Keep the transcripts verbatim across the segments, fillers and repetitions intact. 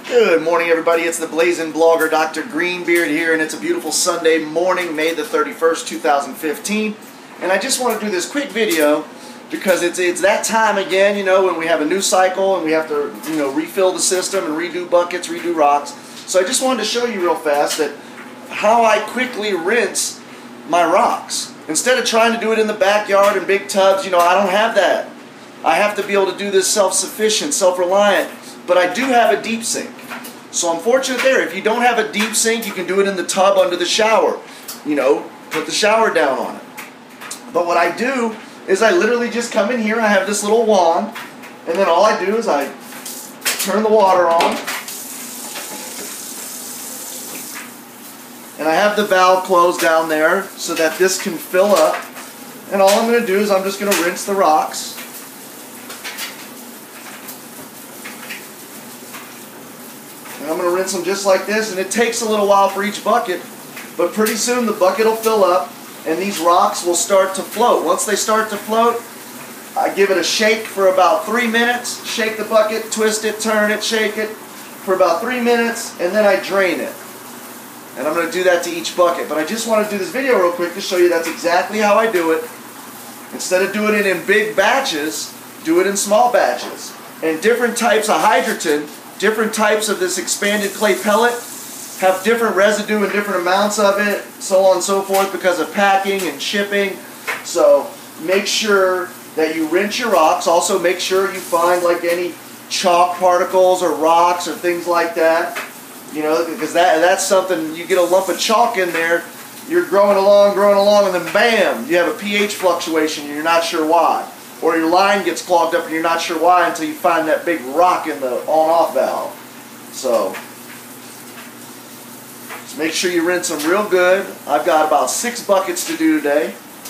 Good morning, everybody. It's the Blazing Blogger, Doctor Greenbeard here, and it's a beautiful Sunday morning, May the thirty-first, two thousand fifteen. And I just want to do this quick video because it's it's that time again, you know, when we have a new cycle and we have to, you know, refill the system and redo buckets, redo rocks. So I just wanted to show you real fast that how I quickly rinse my rocks. Instead of trying to do it in the backyard in big tubs, you know, I don't have that. I have to be able to do this self-sufficient, self-reliant. But I do have a deep sink. So I'm fortunate there. If you don't have a deep sink, you can do it in the tub under the shower. You know, put the shower down on it. But what I do is I literally just come in here. I have this little wand. And then all I do is I turn the water on. And I have the valve closed down there so that this can fill up. And all I'm going to do is I'm just going to rinse the rocks. And I'm going to rinse them just like this, and it takes a little while for each bucket, but pretty soon the bucket will fill up and these rocks will start to float. Once they start to float, I give it a shake for about three minutes, shake the bucket, twist it, turn it, shake it for about three minutes, and then I drain it. And I'm going to do that to each bucket. But I just want to do this video real quick to show you that's exactly how I do it. Instead of doing it in big batches, do it in small batches. And different types of Hydroton, different types of this expanded clay pellet have different residue and different amounts of it, so on and so forth, because of packing and shipping. So make sure that you rinse your rocks. Also make sure you find like any chalk particles or rocks or things like that. You know, because that that's something, you get a lump of chalk in there, you're growing along, growing along, and then bam, you have a pH fluctuation and you're not sure why. Or your line gets clogged up and you're not sure why until you find that big rock in the on-off valve. So, just make sure you rinse them real good. I've got about six buckets to do today.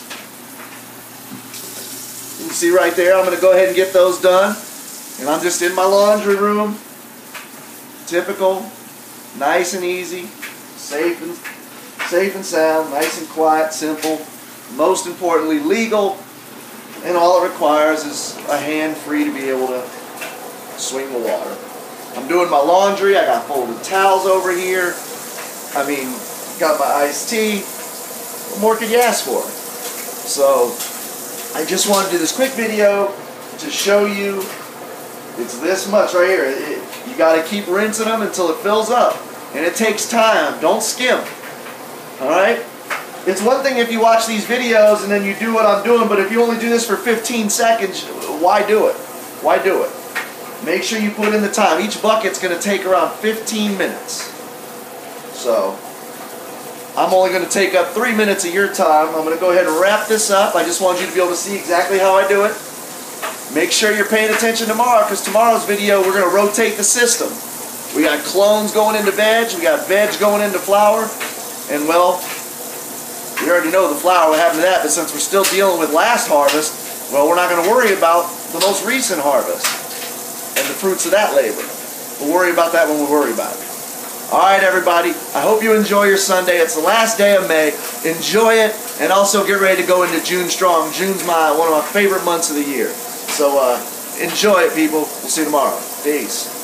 You can see right there, I'm going to go ahead and get those done. And I'm just in my laundry room. Typical, nice and easy, safe and, safe and sound, nice and quiet, simple. Most importantly, legal. And all it requires is a hand free to be able to swing the water. I'm doing my laundry. I got folded towels over here. I mean, got my iced tea. What more could you ask for? So, I just wanted to do this quick video to show you it's this much right here. It, you got to keep rinsing them until it fills up. And it takes time. Don't skim. Alright? It's one thing if you watch these videos and then you do what I'm doing, but if you only do this for fifteen seconds, why do it? Why do it? Make sure you put in the time. Each bucket's going to take around fifteen minutes. So, I'm only going to take up three minutes of your time. I'm going to go ahead and wrap this up. I just want you to be able to see exactly how I do it. Make sure you're paying attention tomorrow, because tomorrow's video we're going to rotate the system. We got clones going into veg, we got veg going into flour, and well, we already know the flour, what happened to that, but since we're still dealing with last harvest, well, we're not going to worry about the most recent harvest and the fruits of that labor. We'll worry about that when we worry about it. Alright, everybody, I hope you enjoy your Sunday. It's the last day of May. Enjoy it, and also get ready to go into June strong. June's my one of my favorite months of the year. So, uh, enjoy it, people. We'll see you tomorrow. Peace.